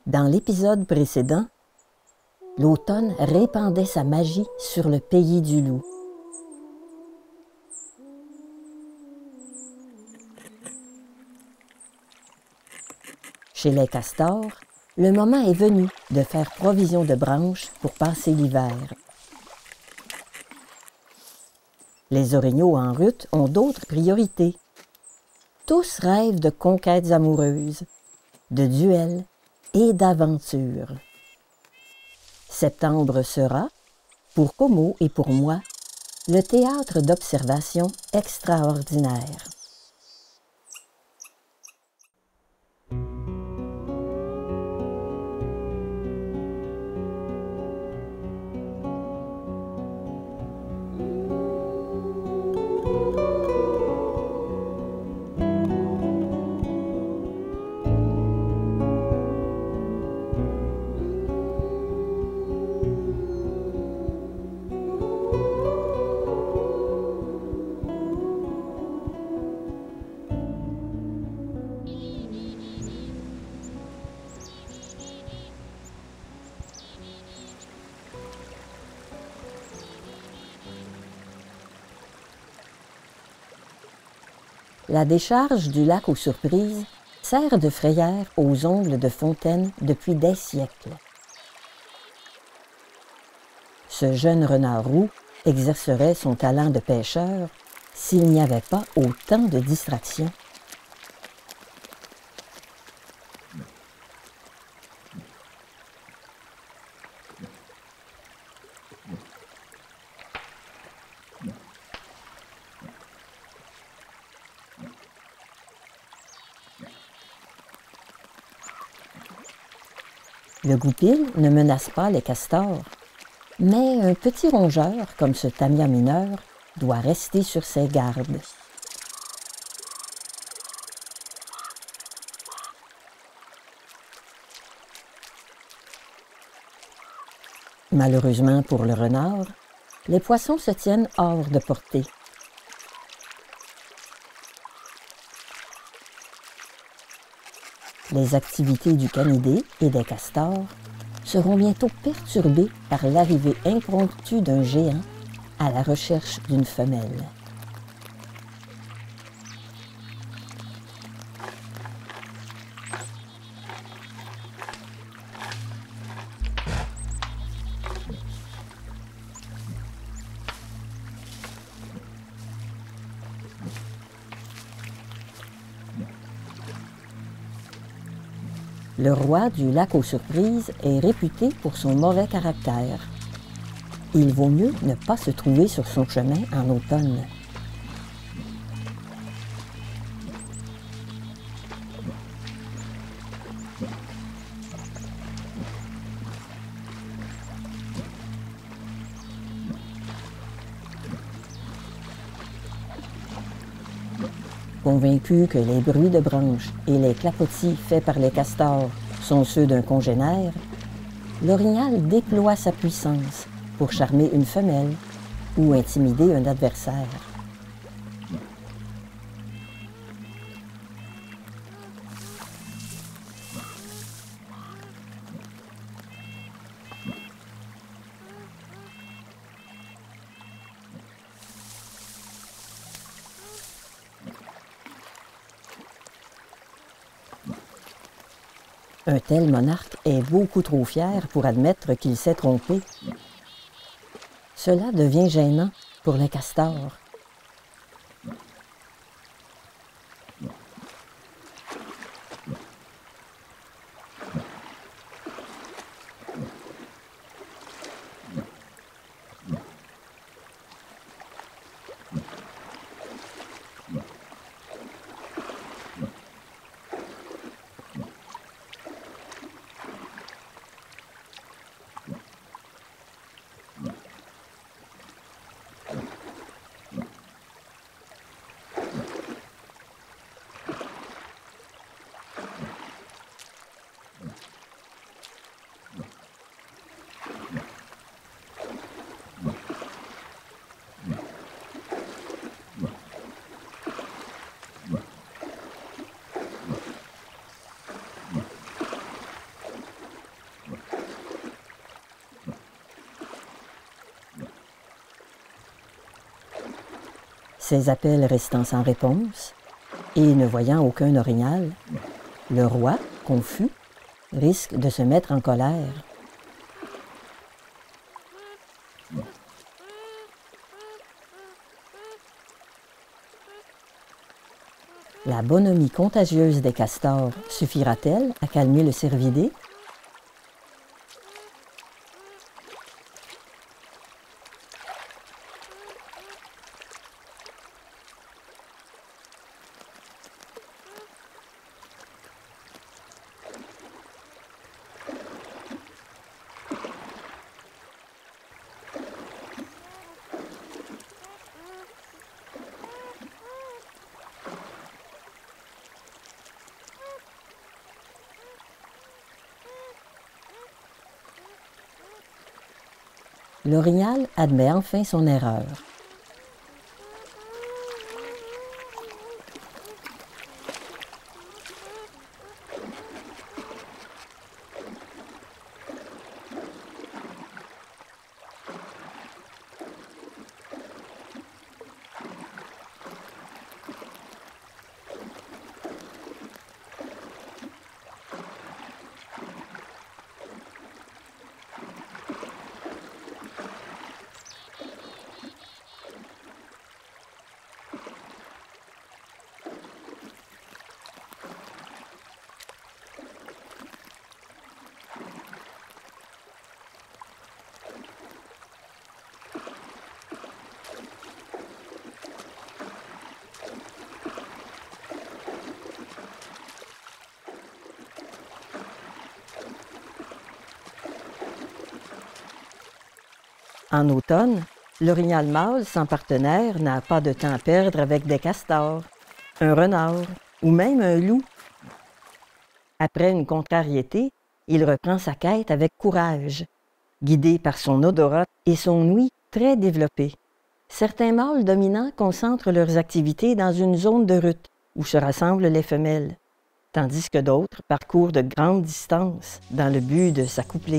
Dans l'épisode précédent, l'automne répandait sa magie sur le pays du loup. Chez les castors, le moment est venu de faire provision de branches pour passer l'hiver. Les orignaux en route ont d'autres priorités. Tous rêvent de conquêtes amoureuses, de duels et d'aventures. Septembre sera, pour Como et pour moi, le théâtre d'observation extraordinaire. La décharge du lac aux Surprises sert de frayère aux ongles de fontaine depuis des siècles. Ce jeune renard roux exercerait son talent de pêcheur s'il n'y avait pas autant de distractions. Le goupil ne menace pas les castors, mais un petit rongeur comme ce tamia mineur doit rester sur ses gardes. Malheureusement pour le renard, les poissons se tiennent hors de portée. Les activités du canidé et des castors seront bientôt perturbées par l'arrivée impromptue d'un géant à la recherche d'une femelle. Le roi du lac aux Surprises est réputé pour son mauvais caractère. Il vaut mieux ne pas se trouver sur son chemin en automne. Convaincu que les bruits de branches et les clapotis faits par les castors sont ceux d'un congénère, l'orignal déploie sa puissance pour charmer une femelle ou intimider un adversaire. Un tel monarque est beaucoup trop fier pour admettre qu'il s'est trompé. Cela devient gênant pour les castors. Ses appels restant sans réponse, et ne voyant aucun orignal, le roi, confus, risque de se mettre en colère. La bonhomie contagieuse des castors suffira-t-elle à calmer le cervidé? L'orignal admet enfin son erreur. En automne, l'orignal mâle sans partenaire n'a pas de temps à perdre avec des castors, un renard ou même un loup. Après une contrariété, il reprend sa quête avec courage, guidé par son odorat et son ouïe très développée. Certains mâles dominants concentrent leurs activités dans une zone de rut où se rassemblent les femelles, tandis que d'autres parcourent de grandes distances dans le but de s'accoupler.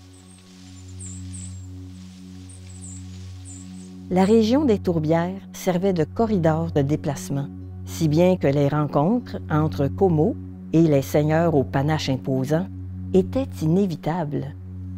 La région des tourbières servait de corridor de déplacement, si bien que les rencontres entre Como et les seigneurs au panache imposant étaient inévitables.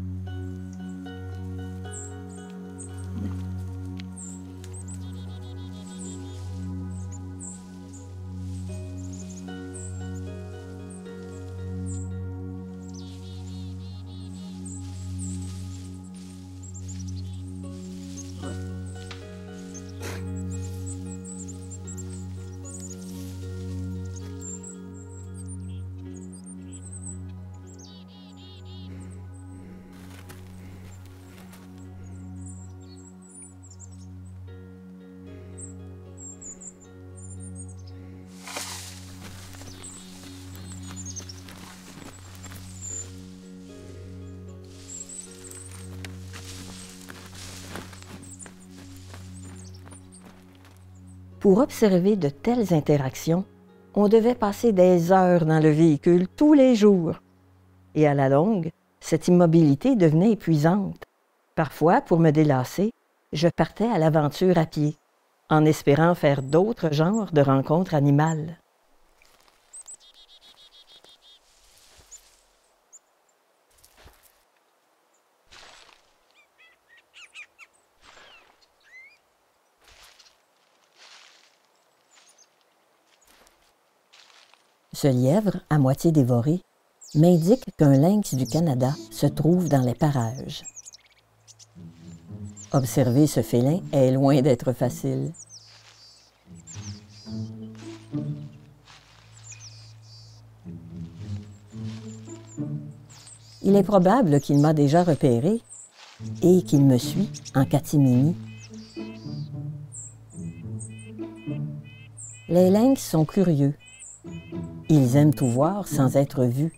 Pour observer de telles interactions, on devait passer des heures dans le véhicule tous les jours. Et à la longue, cette immobilité devenait épuisante. Parfois, pour me délasser, je partais à l'aventure à pied, en espérant faire d'autres genres de rencontres animales. Ce lièvre, à moitié dévoré, m'indique qu'un lynx du Canada se trouve dans les parages. Observer ce félin est loin d'être facile. Il est probable qu'il m'a déjà repéré et qu'il me suit en catimini. Les lynx sont curieux. Ils aiment tout voir sans être vus.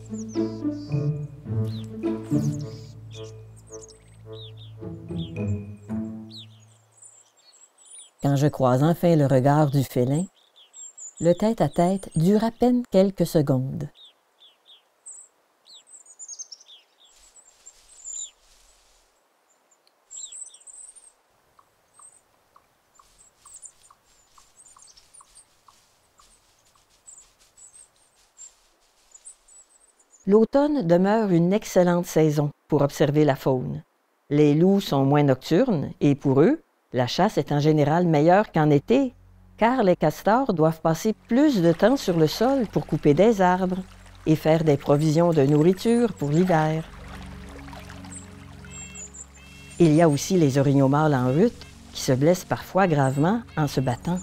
Quand je croise enfin le regard du félin, le tête-à-tête dure à peine quelques secondes. L'automne demeure une excellente saison pour observer la faune. Les loups sont moins nocturnes et pour eux, la chasse est en général meilleure qu'en été, car les castors doivent passer plus de temps sur le sol pour couper des arbres et faire des provisions de nourriture pour l'hiver. Il y a aussi les orignaux mâles en rut qui se blessent parfois gravement en se battant.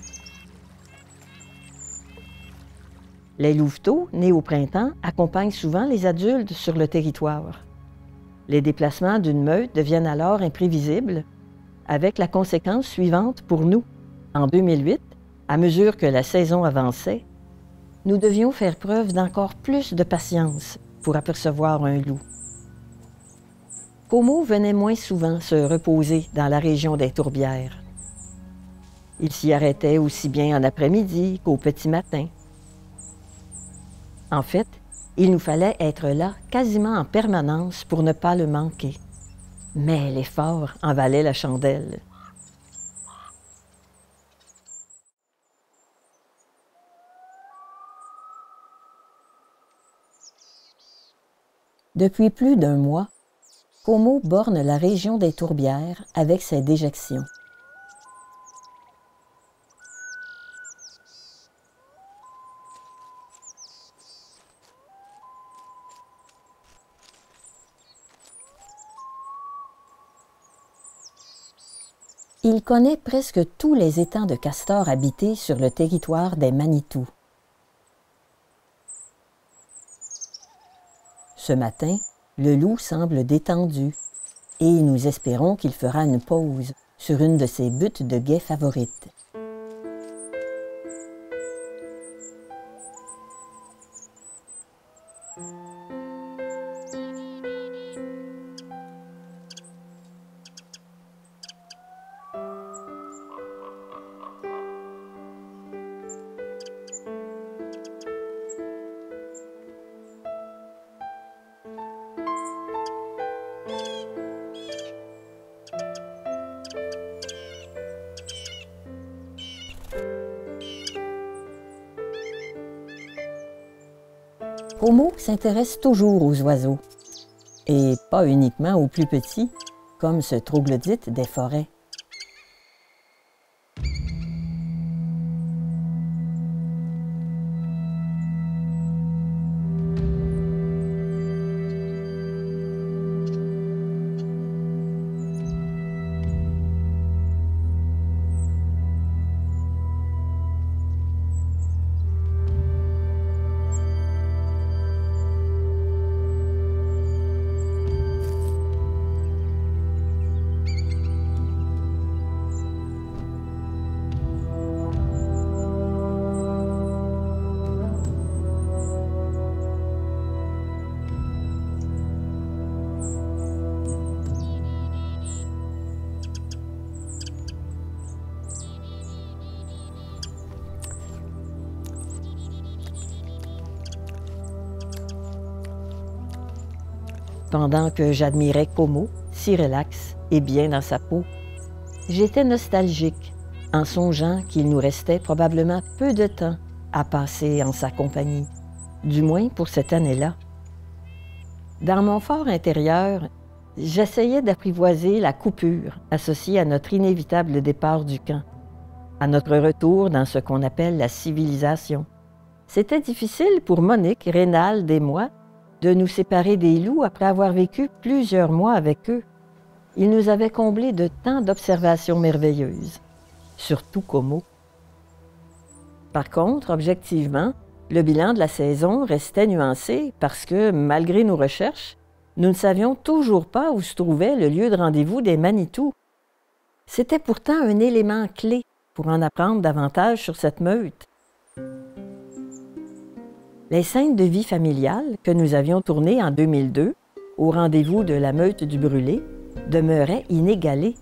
Les louveteaux, nés au printemps, accompagnent souvent les adultes sur le territoire. Les déplacements d'une meute deviennent alors imprévisibles, avec la conséquence suivante pour nous. En 2008, à mesure que la saison avançait, nous devions faire preuve d'encore plus de patience pour apercevoir un loup. Como venait moins souvent se reposer dans la région des tourbières. Il s'y arrêtait aussi bien en après-midi qu'au petit matin. En fait, il nous fallait être là quasiment en permanence pour ne pas le manquer. Mais l'effort en valait la chandelle. Depuis plus d'un mois, Como borne la région des tourbières avec ses déjections. Il connaît presque tous les étangs de castors habités sur le territoire des Manitou. Ce matin, le loup semble détendu et nous espérons qu'il fera une pause sur une de ses buttes de guet favorites. Como s'intéresse toujours aux oiseaux, et pas uniquement aux plus petits, comme ce troglodyte des forêts. Pendant que j'admirais Como, si relax et bien dans sa peau, j'étais nostalgique en songeant qu'il nous restait probablement peu de temps à passer en sa compagnie, du moins pour cette année-là. Dans mon fort intérieur, j'essayais d'apprivoiser la coupure associée à notre inévitable départ du camp, à notre retour dans ce qu'on appelle la civilisation. C'était difficile pour Monique, Reynald et moi de nous séparer des loups après avoir vécu plusieurs mois avec eux. Ils nous avaient comblés de tant d'observations merveilleuses, surtout Como. Par contre, objectivement, le bilan de la saison restait nuancé parce que, malgré nos recherches, nous ne savions toujours pas où se trouvait le lieu de rendez-vous des Manitou. C'était pourtant un élément clé pour en apprendre davantage sur cette meute. Les scènes de vie familiale que nous avions tournées en 2002, au rendez-vous de la meute du Brûlé, demeuraient inégalées.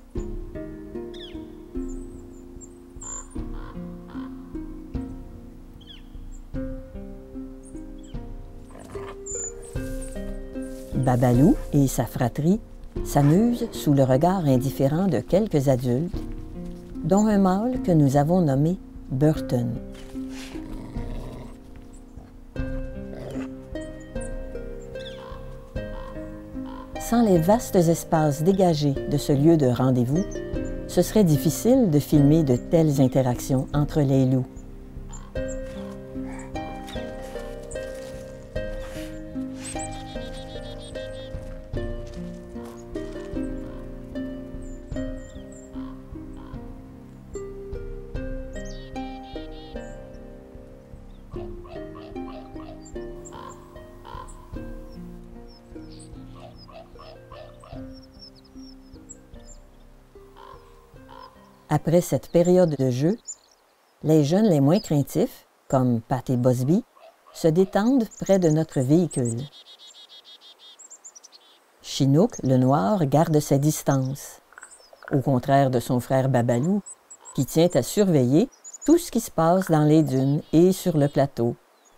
Babalou et sa fratrie s'amusent sous le regard indifférent de quelques adultes, dont un mâle que nous avons nommé Burton. Sans les vastes espaces dégagés de ce lieu de rendez-vous, ce serait difficile de filmer de telles interactions entre les loups. Après cette période de jeu, les jeunes les moins craintifs, comme Pat et Busby, se détendent près de notre véhicule. Chinook, le noir, garde ses distances, au contraire de son frère Babalou, qui tient à surveiller tout ce qui se passe dans les dunes et sur le plateau.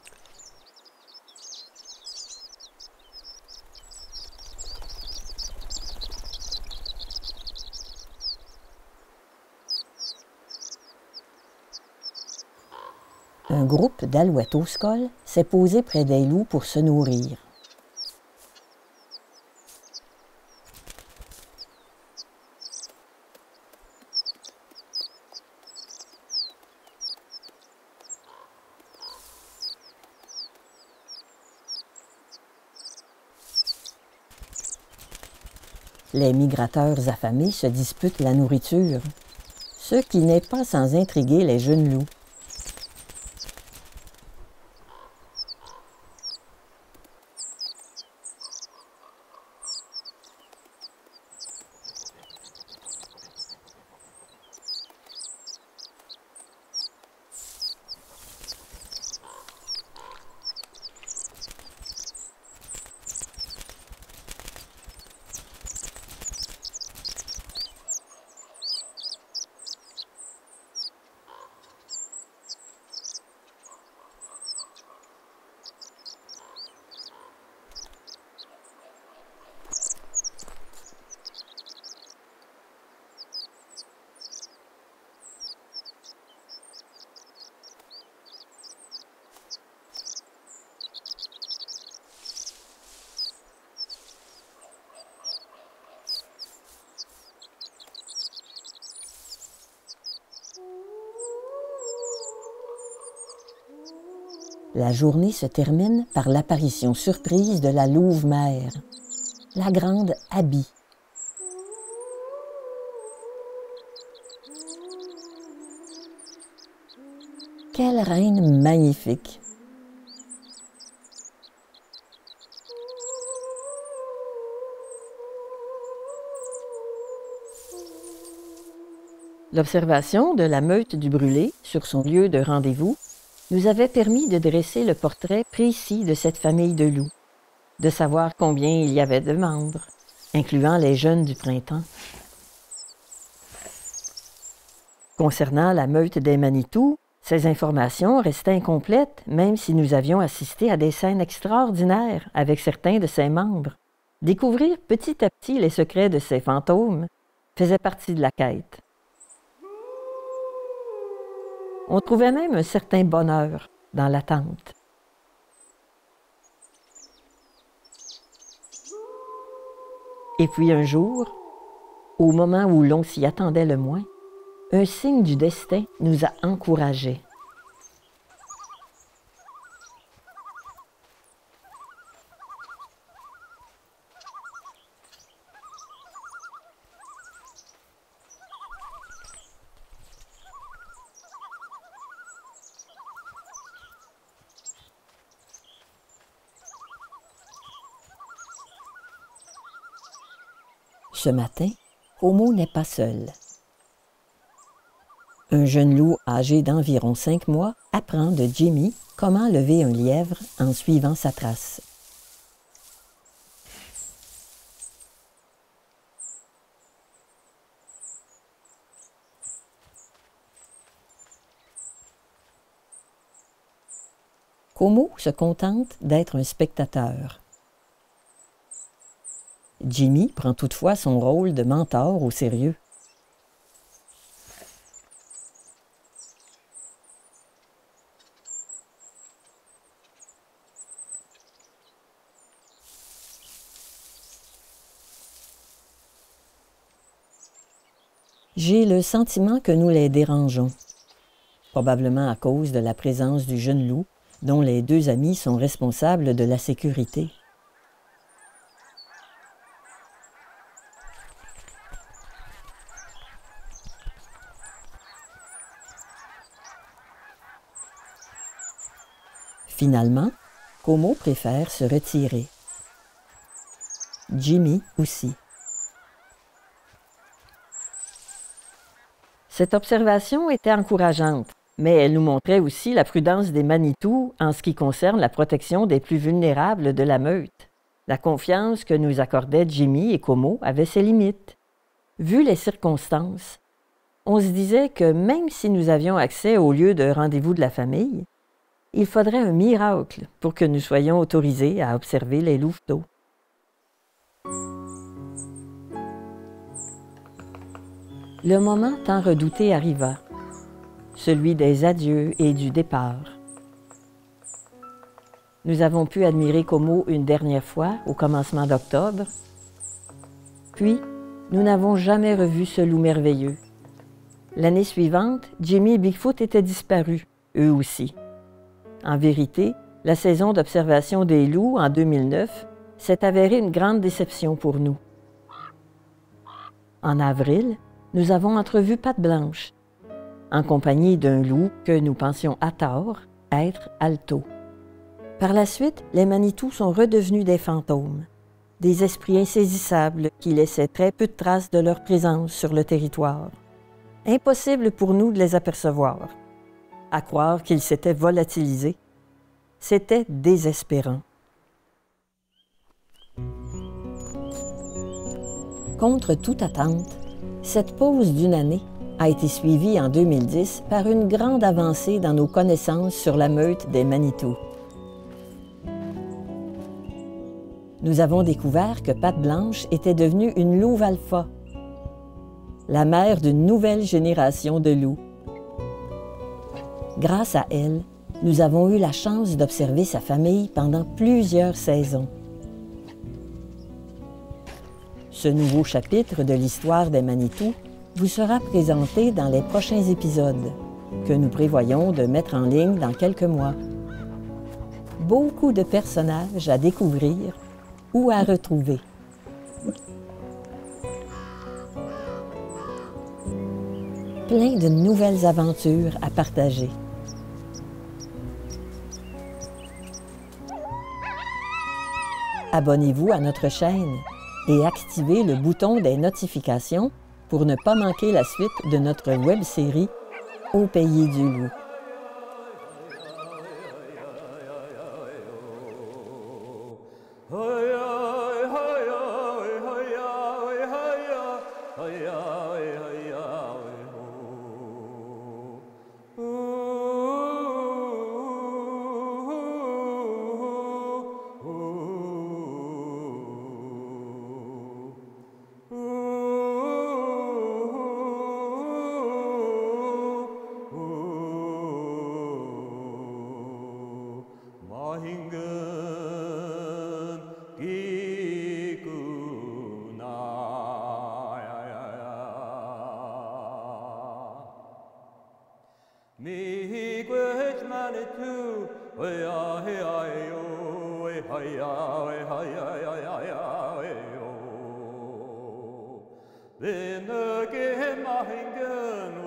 Un groupe d'alouettes au scoles s'est posé près des loups pour se nourrir. Les migrateurs affamés se disputent la nourriture, ce qui n'est pas sans intriguer les jeunes loups. La journée se termine par l'apparition surprise de la louve-mère, la grande Abby. Quelle reine magnifique! L'observation de la meute du Brûlé sur son lieu de rendez-vous nous avait permis de dresser le portrait précis de cette famille de loups, de savoir combien il y avait de membres, incluant les jeunes du printemps. Concernant la meute des Manitou, ces informations restaient incomplètes, même si nous avions assisté à des scènes extraordinaires avec certains de ses membres. Découvrir petit à petit les secrets de ces fantômes faisait partie de la quête. On trouvait même un certain bonheur dans l'attente. Et puis un jour, au moment où l'on s'y attendait le moins, un signe du destin nous a encouragés. Ce matin, Homo n'est pas seul. Un jeune loup âgé d'environ 5 mois apprend de Jimmy Comment lever un lièvre en suivant sa trace? Como se contente d'être un spectateur. Jimmy prend toutefois son rôle de mentor au sérieux. J'ai le sentiment que nous les dérangeons, probablement à cause de la présence du jeune loup, dont les deux amis sont responsables de la sécurité. Finalement, Como préfère se retirer. Jimmy aussi. Cette observation était encourageante, mais elle nous montrait aussi la prudence des Manitous en ce qui concerne la protection des plus vulnérables de la meute. La confiance que nous accordaient Jimmy et Como avait ses limites. Vu les circonstances, on se disait que même si nous avions accès au lieu de rendez-vous de la famille, il faudrait un miracle pour que nous soyons autorisés à observer les louveteaux. Le moment tant redouté arriva, celui des adieux et du départ. Nous avons pu admirer Como une dernière fois au commencement d'octobre, puis nous n'avons jamais revu ce loup merveilleux. L'année suivante, Jimmy et Bigfoot étaient disparus, eux aussi. En vérité, la saison d'observation des loups en 2009 s'est avérée une grande déception pour nous. En avril, nous avons entrevu Patte Blanche, en compagnie d'un loup que nous pensions à tort être Alto. Par la suite, les Manitous sont redevenus des fantômes, des esprits insaisissables qui laissaient très peu de traces de leur présence sur le territoire. Impossible pour nous de les apercevoir. À croire qu'ils s'étaient volatilisés. C'était désespérant. Contre toute attente, cette pause d'une année a été suivie en 2010 par une grande avancée dans nos connaissances sur la meute des Manitous. Nous avons découvert que Patte Blanche était devenue une louve alpha, la mère d'une nouvelle génération de loups. Grâce à elle, nous avons eu la chance d'observer sa famille pendant plusieurs saisons. Ce nouveau chapitre de l'histoire des Manitous vous sera présenté dans les prochains épisodes, que nous prévoyons de mettre en ligne dans quelques mois. Beaucoup de personnages à découvrir ou à retrouver. Plein de nouvelles aventures à partager. Abonnez-vous à notre chaîne et activez le bouton des notifications pour ne pas manquer la suite de notre web-série Au pays du loup. Miigwech Manitou, oya ya yo, ben again Mahingen.